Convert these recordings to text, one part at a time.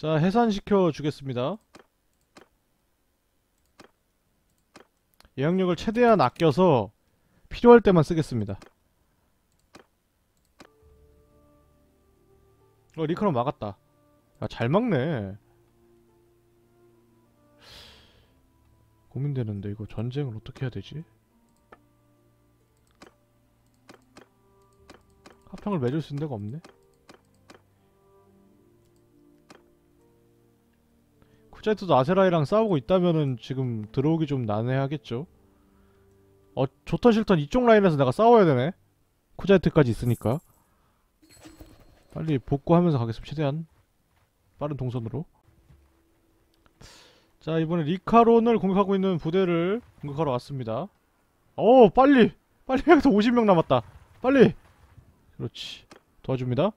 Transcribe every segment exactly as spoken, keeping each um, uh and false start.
자, 해산시켜 주겠습니다. 예약력을 최대한 아껴서 필요할 때만 쓰겠습니다. 어, 리카론 막았다. 야, 잘 막네. 고민되는데 이거 전쟁을 어떻게 해야 되지? 합평을 맺을 수 있는 데가 없네. 쿠자이트도 아세라이랑 싸우고 있다면은 지금 들어오기 좀 난해하겠죠? 어, 좋던 싫던 이쪽 라인에서 내가 싸워야 되네. 쿠자이트까지 있으니까. 빨리 복구하면서 가겠습니다. 최대한 빠른 동선으로. 자, 이번에 리카론을 공격하고 있는 부대를 공격하러 왔습니다. 어, 빨리! 빨리 해서 오십 명 남았다. 빨리! 그렇지. 도와줍니다.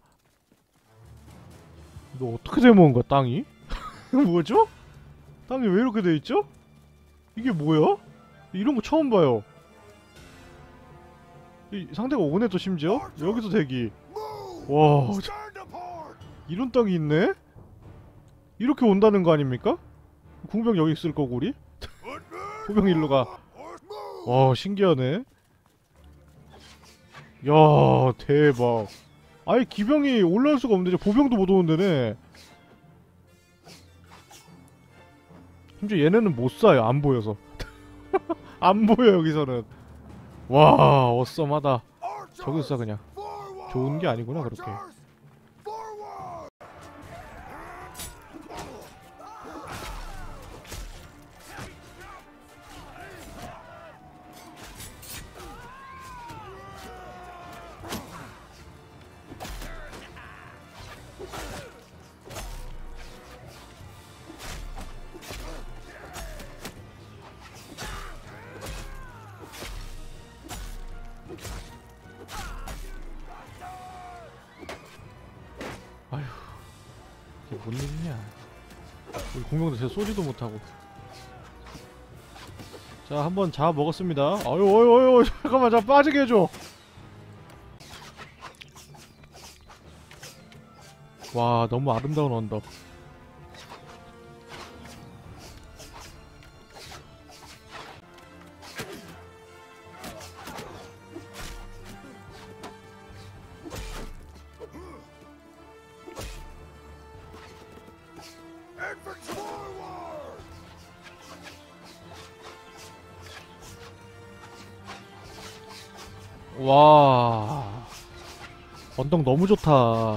이거 어떻게 돼먹은 거야, 땅이? 뭐죠? 땅이 왜 이렇게 돼있죠? 이게 뭐야? 이런 거 처음 봐요. 이, 상대가 오네 또 심지어? 여기서 대기. 와, 이런 땅이 있네? 이렇게 온다는 거 아닙니까? 궁병 여기 있을 거고 우리? 포병 일로 가. 와, 신기하네. 야, 대박. 아예 기병이 올라올 수가 없는데 보병도 못 오는 데네. 심지어 얘네는 못 쏴요. 안 보여서. 안 보여 여기서는. 와, 어썸하다. 저기서 쏴 그냥. 좋은 게 아니구나 그렇게. 아휴, 이게 뭔 일이냐. 우리 공룡도 제가 쏘지도 못하고. 자, 한번 잡아 먹었습니다. 아유, 어유, 어유, 잠깐만, 자, 빠지게 해줘. 와, 너무 아름다운 언덕. 와, 언덕 너무 좋다. 어,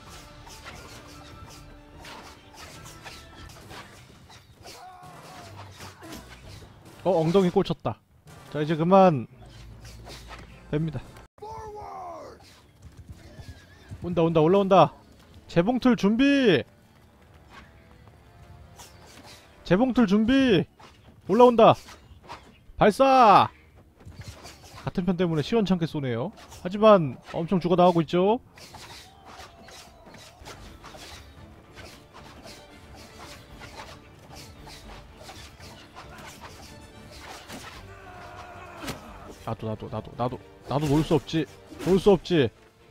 엉덩이 꽂혔다. 자, 이제 그만 됩니다. 온다 온다 올라온다. 재봉틀 준비. 재봉틀 준비. 올라온다. 발사. 같은 편 때문에 시원찮게 쏘네요. 하지만 엄청 죽어나가고 있죠. 나도 나도 나도 나도 나도 놓을 수 없지. 놓을 수 없지.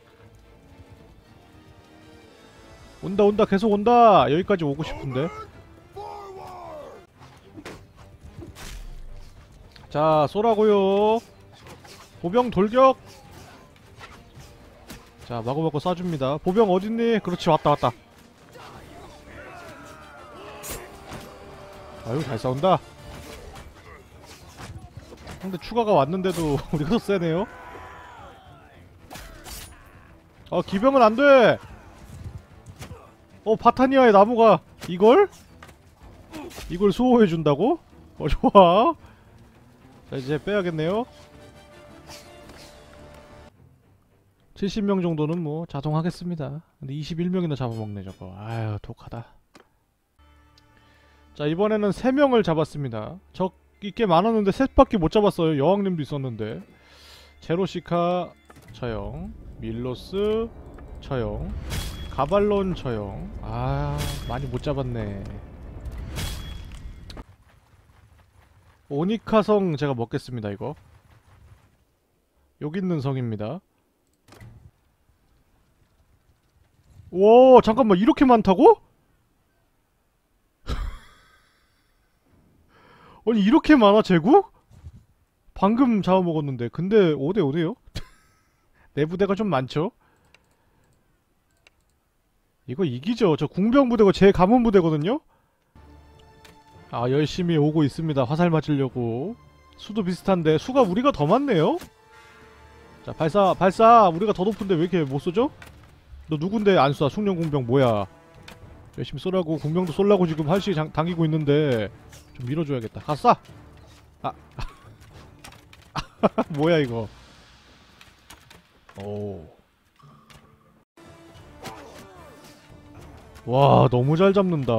온다 온다 계속 온다. 여기까지 오고 싶은데. 자, 쏘라고요. 보병 돌격. 자, 마구마구 쏴줍니다. 보병 어딨니? 그렇지, 왔다 왔다. 아유, 잘 싸운다. 근데 추가가 왔는데도 우리가 더 세네요. 어, 기병은 안돼. 어, 바타니아의 나무가 이걸? 이걸 수호해준다고? 어, 좋아. 자, 이제 빼야겠네요. 칠십 명 정도는 뭐 자동하겠습니다. 근데 이십일 명이나 잡아먹네 저거. 아유, 독하다. 자, 이번에는 세 명을 잡았습니다. 적 꽤 많았는데 셋밖에 못 잡았어요. 여왕님도 있었는데. 제로시카 처형, 밀로스 처형, 가발론 처형. 아, 많이 못 잡았네. 오니카성 제가 먹겠습니다. 이거 여기 있는 성입니다. 와, 잠깐만, 이렇게 많다고? 아니 이렇게 많아 제국? 방금 잡아먹었는데. 근데 오 대 오 대요? 내 부대가 좀 많죠? 이거 이기죠. 저 궁병 부대고 제 가문 부대거든요? 아 열심히 오고 있습니다. 화살 맞으려고. 수도 비슷한데 수가 우리가 더 많네요? 자 발사 발사. 우리가 더 높은데 왜 이렇게 못 쏘죠? 너 누군데 안 쏴? 숙련 궁병 뭐야? 열심히 쏘라고. 궁병도 쏠라고 지금 한시 당기고 있는데 좀 밀어줘야겠다. 가 쏴! 아 뭐야 이거. 오. 와 너무 잘 잡는다.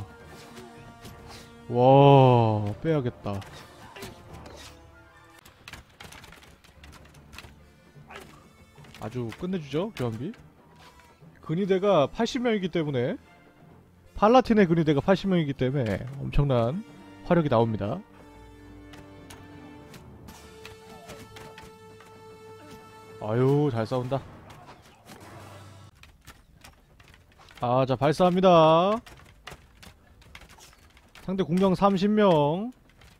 와 빼야겠다. 아주 끝내주죠 교환비. 근위대가 팔십 명이기 때문에, 팔라틴의 근위대가 팔십 명이기 때문에 엄청난 화력이 나옵니다. 아유 잘 싸운다. 아 자 발사합니다. 상대 공병 삼십 명.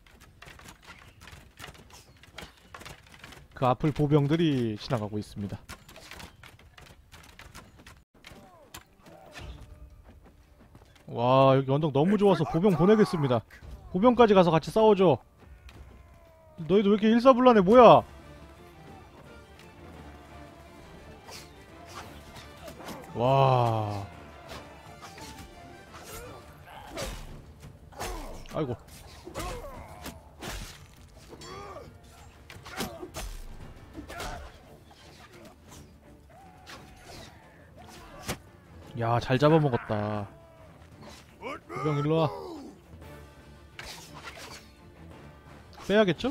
그 앞을 보병들이 지나가고 있습니다. 와 여기 언덕 너무 좋아서 보병 보내겠습니다. 보병까지 가서 같이 싸워줘. 너희들 왜 이렇게 일사불란해. 뭐야. 와 아이고. 야 잘 잡아먹었다. 보병 일로와. 빼야겠죠?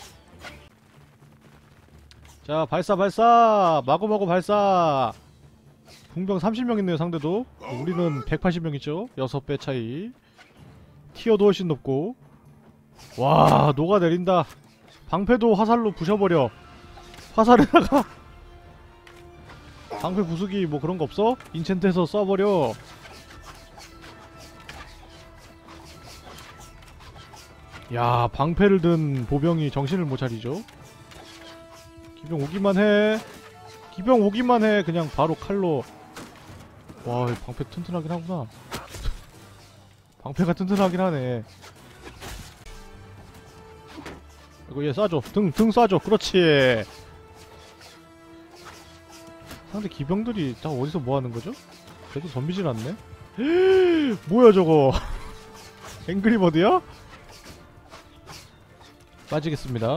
자 발사 발사. 마구마구 발사. 궁병 삼십 명 있네요 상대도. 우리는 백팔십 명이죠. 여섯 배 차이. 티어도 훨씬 높고. 와 녹아내린다. 방패도 화살로 부셔버려. 화살에다가 방패 부수기 뭐 그런거 없어? 인챈트해서 쏴버려. 야 방패를 든 보병이 정신을 못 차리죠. 기병 오기만 해. 기병 오기만 해. 그냥 바로 칼로. 와 방패 튼튼하긴 하구나. 방패가 튼튼하긴 하네. 이거 얘 쏴줘. 등, 등 쏴줘. 그렇지. 상대 기병들이 다 어디서 뭐하는 거죠? 그래도 덤비진 않네? 뭐야 저거. 앵그리버드야? 빠지겠습니다.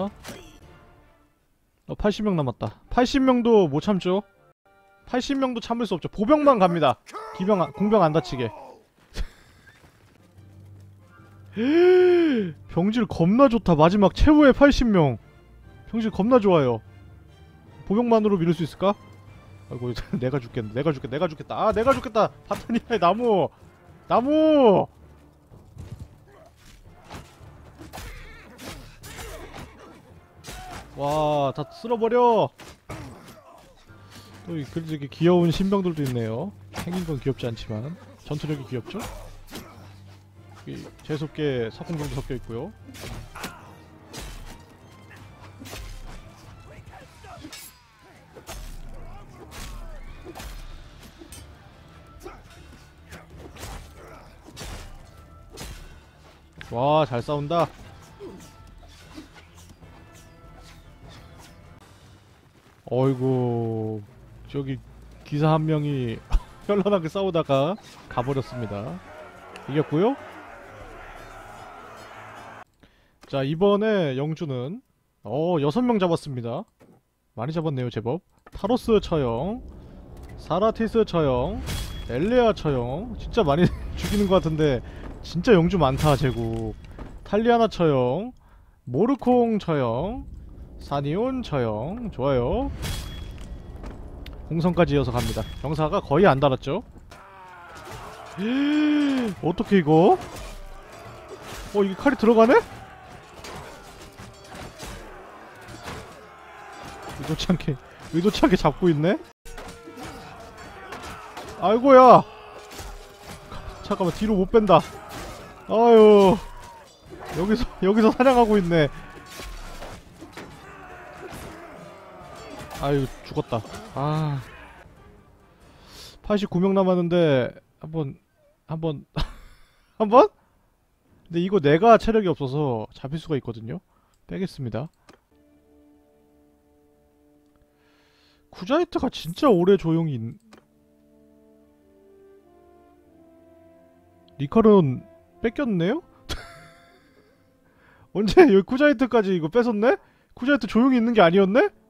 어, 팔십 명 남았다. 팔십 명도 못 참죠? 팔십 명도 참을 수 없죠. 보병만 갑니다. 기병, 아, 공병 안 다치게. 병질 겁나 좋다. 마지막 최후의 팔십 명. 병질 겁나 좋아요. 보병만으로 밀을 수 있을까? 아이고 내가 죽겠네. 내가 죽겠다. 내가 죽겠다. 아 내가 죽겠다. 바타니아의 나무. 나무. 와 다 쓸어버려. 또 그래도 이렇게 귀여운 신병들도 있네요. 생긴건 귀엽지 않지만 전투력이 귀엽죠? 여기 재수없게 석궁병도 섞여있고요. 와 잘 싸운다. 어이구 저기 기사 한 명이 현란하게 싸우다가 가버렸습니다. 이겼고요. 자 이번에 영주는 어 여섯 명 잡았습니다. 많이 잡았네요 제법. 타로스 처형, 사라티스 처형, 엘레아 처형. 진짜 많이 죽이는 것 같은데 진짜 영주 많다 제국. 탈리아나 처형, 모르콩 처형, 사니온 처형. 좋아요. 공성까지 이어서 갑니다. 병사가 거의 안 달았죠? 어떻게 이거? 어 이게 칼이 들어가네? 의도치 않게 의도치 않게 잡고 있네? 아이고야! 잠깐만 뒤로 못 뺀다. 아유 여기서 여기서 사냥하고 있네. 아유 죽었다. 아 팔십구 명 남았는데 한번 한번 한번? 근데 이거 내가 체력이 없어서 잡힐 수가 있거든요. 빼겠습니다. 쿠자이트가 진짜 오래 조용히 있... 리카론 뺏겼네요? 언제 여기 쿠자이트까지 이거 뺏었네? 쿠자이트 조용히 있는 게 아니었네?